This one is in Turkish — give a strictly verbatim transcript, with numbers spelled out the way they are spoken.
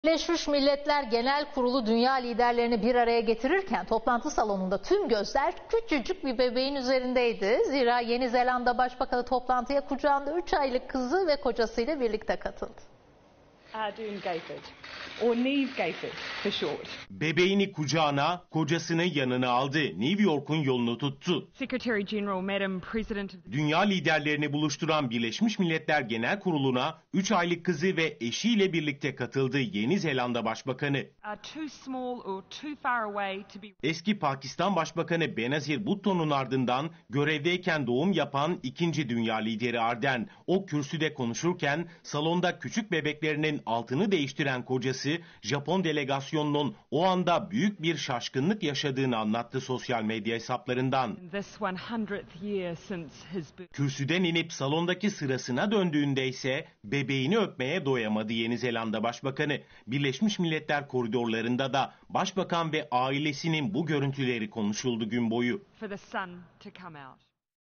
Birleşmiş Milletler Genel Kurulu dünya liderlerini bir araya getirirken toplantı salonunda tüm gözler küçücük bir bebeğin üzerindeydi. Zira Yeni Zelanda Başbakanı toplantıya kucağında üç aylık kızı ve kocasıyla birlikte katıldı. Ardern Gayford, or Neve Gayford for short. Bebeğini kucağına, kocasını yanına aldı. New York'un yolunu tuttu. Secretary General, Madam President. Dünya liderlerini buluşturan Birleşmiş Milletler Genel Kurulu'na üç aylık kızı ve eşiyle birlikte katıldı Yeni Zelanda Başbakanı. Are too small or too far away to be... Eski Pakistan Başbakanı Benazir Bhutto'nun ardından görevdeyken doğum yapan ikinci dünya lideri Ardern. O kürsüde konuşurken salonda küçük bebeklerinin altını değiştiren kocası Japon delegasyonunun o anda büyük bir şaşkınlık yaşadığını anlattı sosyal medya hesaplarından. Kürsüden inip salondaki sırasına döndüğünde ise bebeğini öpmeye doyamadı Yeni Zelanda Başbakanı. Birleşmiş Milletler koridorlarında da başbakan ve ailesinin bu görüntüleri konuşuldu gün boyu.